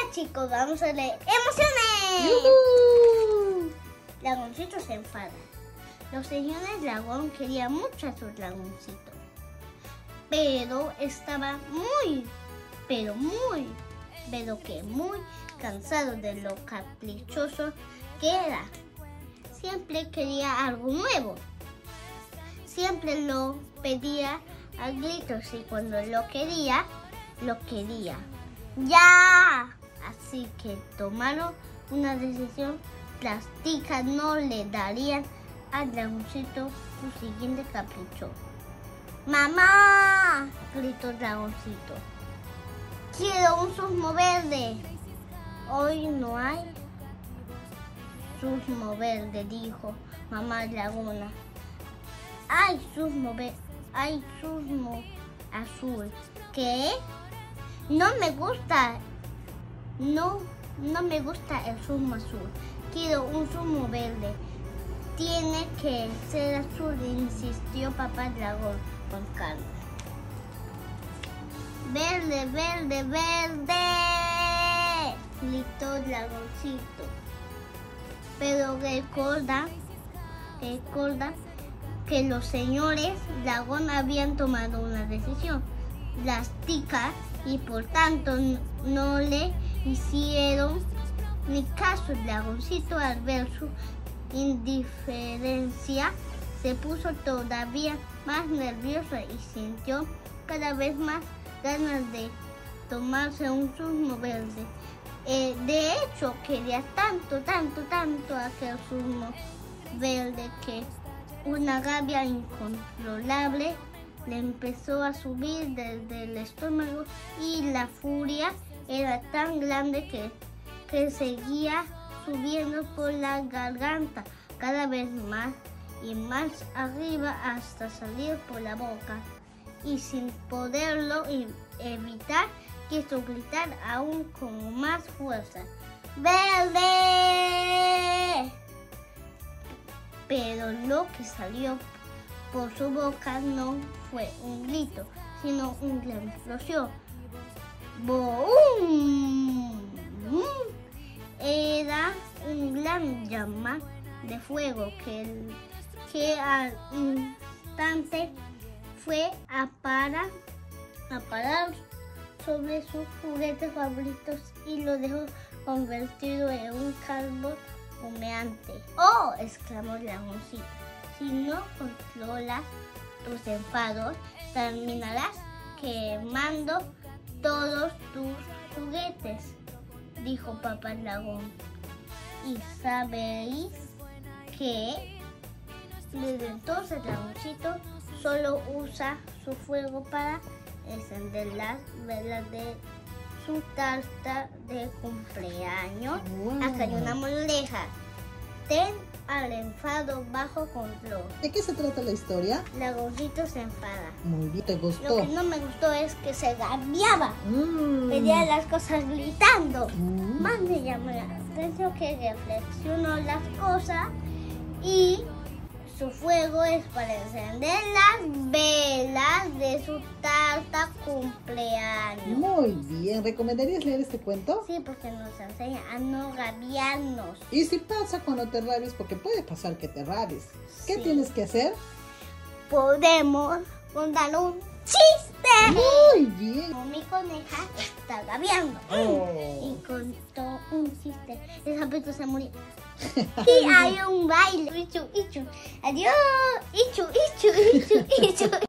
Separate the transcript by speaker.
Speaker 1: chicos, vamos a leer ¡Emociones!
Speaker 2: ¡Yujú!
Speaker 1: Dragoncito se enfada. Los señores dragón querían mucho a su dragoncito, pero estaba muy cansado de lo caprichoso que era. Siempre quería algo nuevo. Siempre lo pedía a gritos y cuando lo quería. ¡Ya! Así que tomaron una decisión drástica. No le darían al dragoncito su siguiente capricho. ¡Mamá!, gritó el dragoncito. ¡Quiero un susmo verde! Hoy no hay susmo verde, dijo mamá dragona. Hay susmo azul. ¿Qué? No me gusta el susmo azul. Quiero un susmo verde. Tiene que ser azul, insistió papá dragón con calma. Verde, verde, verde, gritó el dragoncito. Pero recuerda que los señores dragón habían tomado una decisión drástica y por tanto no le hicieron ni caso. El dragoncito, al ver su indiferencia, se puso todavía más nervioso y sintió cada vez más ganas de tomarse un susmo verde. De hecho, quería tanto aquel susmo verde que una rabia incontrolable le empezó a subir desde el estómago y la furia era tan grande que seguía subiendo por la garganta, cada vez más y más arriba hasta salir por la boca. Y sin poderlo evitar, quiso gritar aún con más fuerza: ¡Verde! Pero lo que salió por su boca no fue un grito, sino una gran explosión. ¡Boom! Era un gran llama de fuego que al instante fue a parar sobre sus juguetes favoritos y lo dejó convertido en un caldo humeante. ¡Oh!, exclamó el dragoncito. Si no controlas tus enfados, terminarás quemando todos tus juguetes, dijo papá dragón. ¿Y sabéis qué? Desde entonces el dragoncito solo usa su fuego para encender las velas de su tarta de cumpleaños.
Speaker 2: Wow.
Speaker 1: Acá hay una moraleja: ten al enfado bajo control.
Speaker 2: ¿De qué se trata la historia?
Speaker 1: El dragoncito se enfada.
Speaker 2: Muy bien, ¿te
Speaker 1: Lo
Speaker 2: gustó?
Speaker 1: que no me gustó es que se gaviaba. Pedía las cosas gritando. Más me llamó la atención que reflexionó las cosas y su fuego es para encender las velas de su tarta cumpleaños.
Speaker 2: Muy bien, ¿recomendarías leer este cuento?
Speaker 1: Sí, porque nos enseña a no gaviarnos.
Speaker 2: ¿Y si pasa cuando te rabies? Porque puede pasar que te rabies. ¿Qué
Speaker 1: Sí.
Speaker 2: tienes que hacer?
Speaker 1: Podemos contar un chiste.
Speaker 2: Muy bien.
Speaker 1: Como mi coneja está gaviando y contó un chiste. El sapito se murió. Y hay un baile. Ichu, ichu. Adiós. Ichu, ichu, ichu, ichu.